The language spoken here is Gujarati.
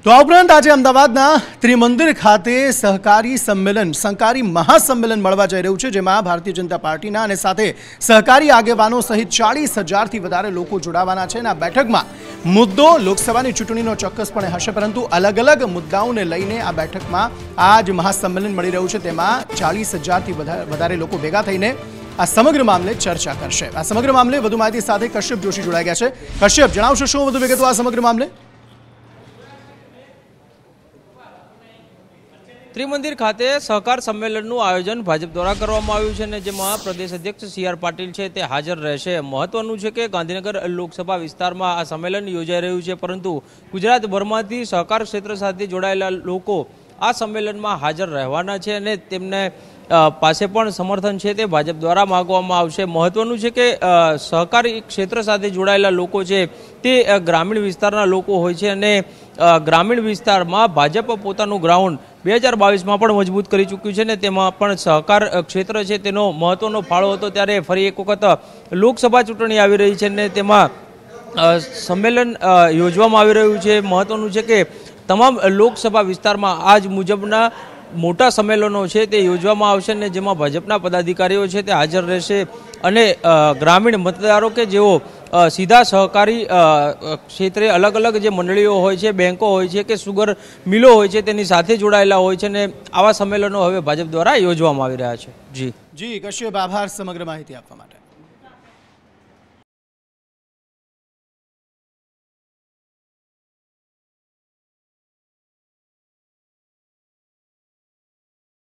તો આ ઉપરાંત આજે અમદાવાદના ત્રિમંદિર ખાતે સહકારી મહાસંમેલન મળવા જઈ રહ્યું છે, જેમાં ભારતીય જનતા પાર્ટીના અને સાથે સહકારી આગેવાનો સહિત 40,000થી વધારે લોકો જોડાવાના છે. અને આ બેઠકમાં મુદ્દો લોકસભાની ચૂંટણીનો ચોક્કસપણે હશે, પરંતુ અલગ અલગ મુદ્દાઓને લઈને આ બેઠકમાં આ જ મહાસંમેલન મળી રહ્યું છે. તેમાં 40,000થી વધારે લોકો ભેગા થઈને આ સમગ્ર મામલે ચર્ચા કરશે. આ સમગ્ર મામલે વધુ માહિતી સાથે કશ્યપ જોશી જોડાઈ ગયા છે. કશ્યપ, જણાવશો શું વધુ વિગતો આ સમગ્ર મામલે? ત્રિમંદિર ખાતે સહકાર સંમેલનનું આયોજન ભાજપ દ્વારા કરવામાં આવ્યું છે, અને જેમાં પ્રદેશ અધ્યક્ષ CR પાટીલ છે તે હાજર રહેશે. મહત્વનું છે કે ગાંધીનગર લોકસભા વિસ્તારમાં આ સંમેલન યોજાઈ રહ્યું છે, પરંતુ ગુજરાતભરમાંથી સહકાર ક્ષેત્ર સાથે જોડાયેલા લોકો આ સંમેલનમાં હાજર રહેવાના છે અને તેમને પાસે પણ સમર્થન છે તે ભાજપ દ્વારા માંગવામાં આવશે. મહત્વનું છે કે સહકારી ક્ષેત્ર સાથે જોડાયેલા લોકો છે તે ગ્રામીણ વિસ્તારના લોકો હોય છે, અને ગ્રામીણ વિસ્તારમાં ભાજપ પોતાનું ગ્રાઉન્ડ 2022માં પણ મજબૂત કરી ચૂક્યું છે, ને તેમાં પણ સહકાર ક્ષેત્ર છે તેનો મહત્વનો ફાળો હતો. ત્યારે ફરી એક વખત લોકસભા ચૂંટણી આવી રહી છે અને તેમાં સંમેલન યોજવામાં આવી રહ્યું છે. મહત્વનું છે કે તમામ લોકસભા વિસ્તારમાં આજ મુજબના મોટા સંમેલનો છે તે યોજવામાં આવશે, અને જેમાં ભાજપના પદાધિકારીઓ છે તે હાજર રહેશે અને ગ્રામીણ મતદારો કે જેઓ સીધા સહકારી ક્ષેત્રે અલગ અલગ જે મંડળીઓ હોય છે, બેંકો હોય છે કે સુગર મિલો હોય છે તેની સાથે જોડાયેલા હોય છે, અને આવા સંમેલનો હવે ભાજપ દ્વારા યોજવામાં આવી રહ્યા છે. જી કશ્યપ, આભાર સમગ્ર માહિતી આપવા માટે.